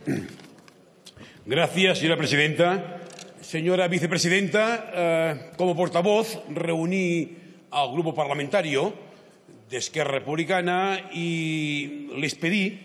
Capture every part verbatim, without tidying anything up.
Gracias, señora presidenta. Señora vicepresidenta, eh, como portavoz reuní al grupo parlamentario de Esquerra Republicana y les pedí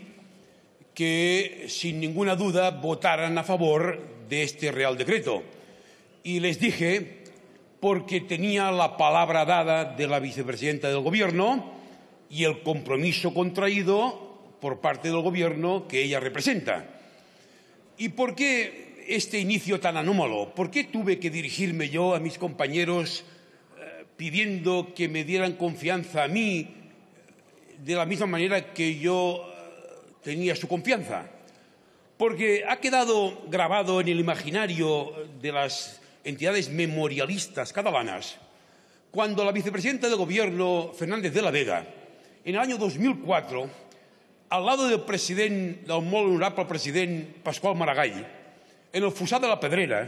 que, sin ninguna duda, votaran a favor de este Real Decreto. Y les dije, porque tenía la palabra dada de la vicepresidenta del Gobierno y el compromiso contraído por parte del Gobierno que ella representa. ¿Y por qué este inicio tan anómalo? ¿Por qué tuve que dirigirme yo a mis compañeros eh, pidiendo que me dieran confianza a mí de la misma manera que yo eh, tenía su confianza? Porque ha quedado grabado en el imaginario de las entidades memorialistas catalanas cuando la vicepresidenta del Gobierno, Fernández de la Vega, en el año dos mil cuatro, al lado del president, del molt honorable president Pasqual Maragall, en el Fossar de la Pedrera,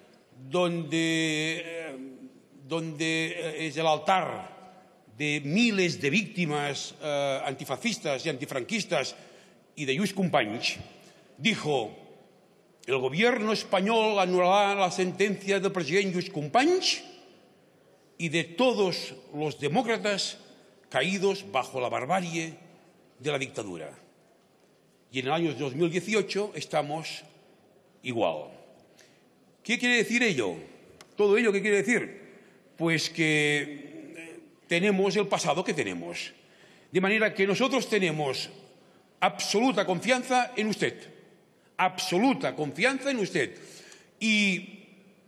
donde, eh, donde es el altar de miles de víctimas eh, antifascistas y antifranquistas y de Lluís Companys, dijo: el gobierno español anulará la sentencia del presidente Lluís Companys y de todos los demócratas caídos bajo la barbarie de la dictadura. Y en el año dos mil dieciocho estamos igual. ¿Qué quiere decir ello? ¿Todo ello qué quiere decir? Pues que tenemos el pasado que tenemos. De manera que nosotros tenemos absoluta confianza en usted. Absoluta confianza en usted. Y,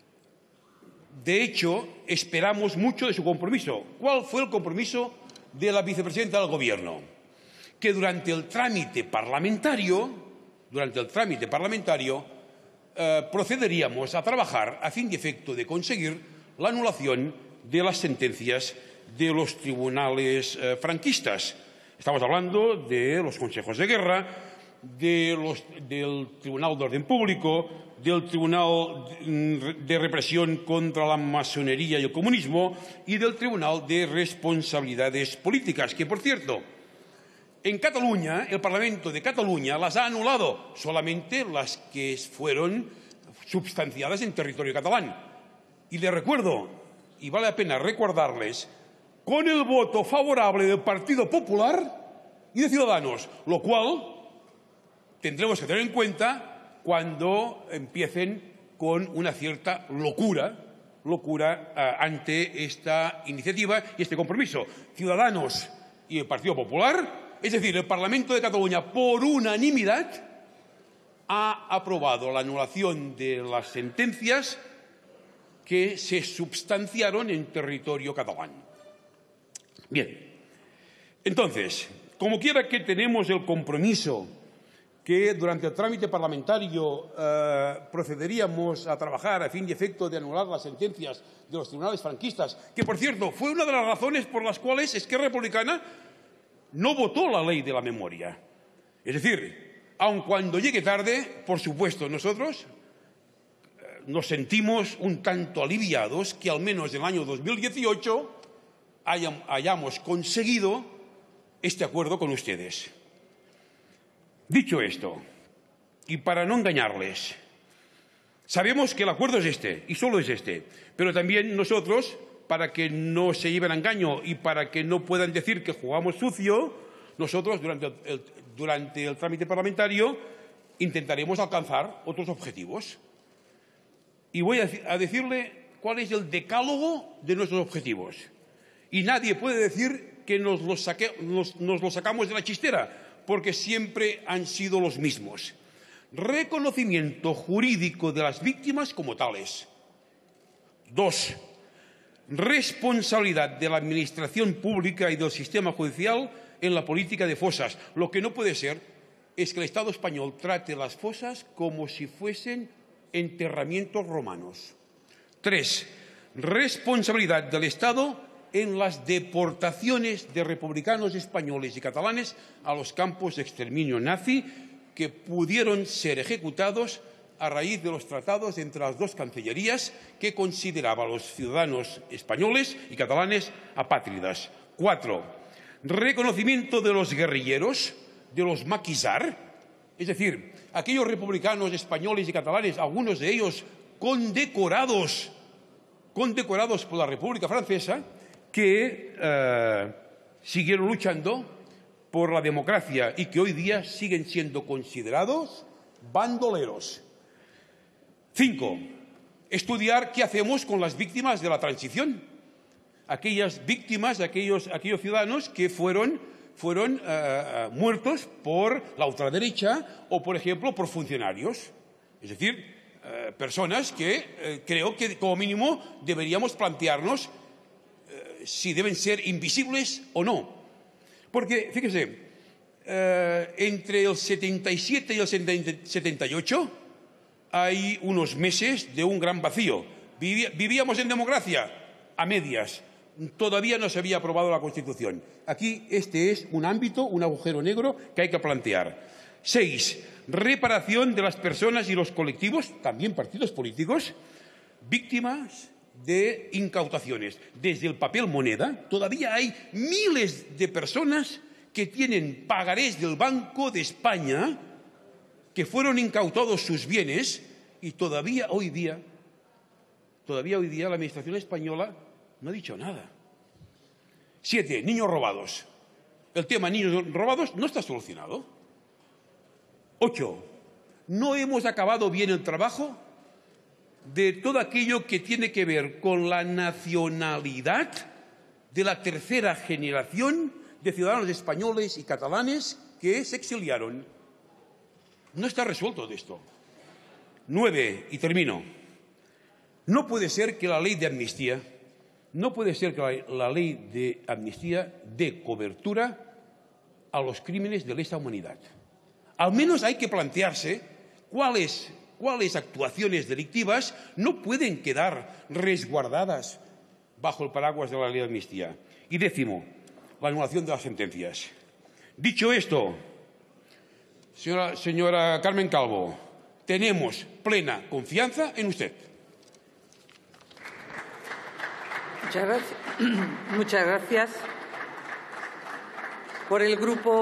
de hecho, esperamos mucho de su compromiso. ¿Cuál fue el compromiso de la vicepresidenta del Gobierno? Que durante el trámite parlamentario, durante el trámite parlamentario, eh, procederíamos a trabajar a fin y efecto de conseguir la anulación de las sentencias de los tribunales eh, franquistas. Estamos hablando de los consejos de guerra, de los, del Tribunal de Orden Público, del Tribunal de Represión contra la Masonería y el Comunismo y del Tribunal de Responsabilidades Políticas, que, por cierto, en Cataluña, el Parlamento de Cataluña las ha anulado, solamente las que fueron substanciadas en territorio catalán. Y les recuerdo, y vale la pena recordarles, con el voto favorable del Partido Popular y de Ciudadanos, lo cual tendremos que tener en cuenta cuando empiecen con una cierta locura, locura eh, ante esta iniciativa y este compromiso. Ciudadanos y el Partido Popular, es decir, el Parlamento de Cataluña, por unanimidad, ha aprobado la anulación de las sentencias que se substanciaron en territorio catalán. Bien, entonces, como quiera que tenemos el compromiso que durante el trámite parlamentario eh, procederíamos a trabajar a fin y efecto de anular las sentencias de los tribunales franquistas, que, por cierto, fue una de las razones por las cuales Esquerra Republicana no votó la ley de la memoria. Es decir, aun cuando llegue tarde, por supuesto, nosotros eh, nos sentimos un tanto aliviados que al menos en el año dos mil dieciocho hayam, hayamos conseguido este acuerdo con ustedes. Dicho esto, y para no engañarles, sabemos que el acuerdo es este, y solo es este, pero también nosotros, para que no se lleven a engaño y para que no puedan decir que jugamos sucio, nosotros durante el, el, durante el trámite parlamentario intentaremos alcanzar otros objetivos. Y voy a, a decirle cuál es el decálogo de nuestros objetivos. Y nadie puede decir que nos los, saque, nos, nos los sacamos de la chistera, porque siempre han sido los mismos. Reconocimiento jurídico de las víctimas como tales. Dos, responsabilidad de la Administración Pública y del sistema judicial en la política de fosas. Lo que no puede ser es que el Estado español trate las fosas como si fuesen enterramientos romanos. Tres, responsabilidad del Estado en las deportaciones de republicanos españoles y catalanes a los campos de exterminio nazi que pudieron ser ejecutados a raíz de los tratados entre las dos cancillerías que consideraban a los ciudadanos españoles y catalanes apátridas. Cuatro, reconocimiento de los guerrilleros, de los maquisar, Es decir, aquellos republicanos españoles y catalanes, algunos de ellos condecorados, condecorados por la República Francesa, que eh, siguieron luchando por la democracia y que hoy día siguen siendo considerados bandoleros. Cinco, estudiar qué hacemos con las víctimas de la transición. Aquellas víctimas, aquellos, aquellos ciudadanos que fueron, fueron uh, muertos por la ultraderecha o, por ejemplo, por funcionarios. Es decir, uh, personas que uh, creo que, como mínimo, deberíamos plantearnos uh, si deben ser invisibles o no. Porque, fíjese, uh, entre el setenta y siete y el setenta y ocho hay unos meses de un gran vacío. Vivíamos en democracia a medias. Todavía no se había aprobado la Constitución. Aquí este es un ámbito, un agujero negro que hay que plantear. Seis, reparación de las personas y los colectivos, también partidos políticos, víctimas de incautaciones. Desde el papel moneda, todavía hay miles de personas que tienen pagarés del Banco de España, que fueron incautados sus bienes y todavía hoy día, todavía hoy día la Administración española no ha dicho nada. Siete, niños robados. El tema niños robados no está solucionado. Ocho, no hemos acabado bien el trabajo de todo aquello que tiene que ver con la nacionalidad de la tercera generación de ciudadanos españoles y catalanes que se exiliaron. No está resuelto de esto. Nueve, y termino. No puede ser que la ley de amnistía No puede ser que la ley de amnistía dé cobertura a los crímenes de lesa humanidad. Al menos hay que plantearse cuáles, cuáles actuaciones delictivas no pueden quedar resguardadas bajo el paraguas de la ley de amnistía. Y décimo, la anulación de las sentencias. Dicho esto, señora, señora Carmen Calvo, tenemos plena confianza en usted. Muchas gracias. Muchas gracias. Por el grupo